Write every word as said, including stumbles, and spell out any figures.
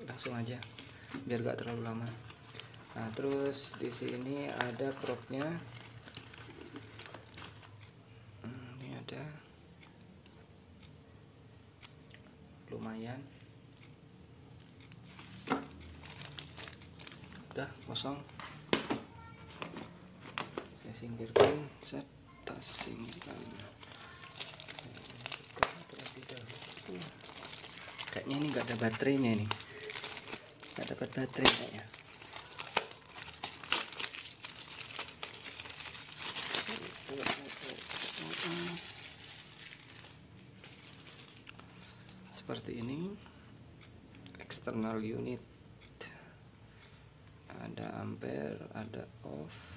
langsung aja biar gak terlalu lama. Nah terus di sini ada propnya. Hmm, ini ada lumayan, udah kosong, saya singkirkan. Set, tas singkirkan terlebih dahulu. Kayaknya ini nggak ada baterainya, ini nggak dapat baterai kayaknya. Seperti ini external unit, ada ampere, ada off.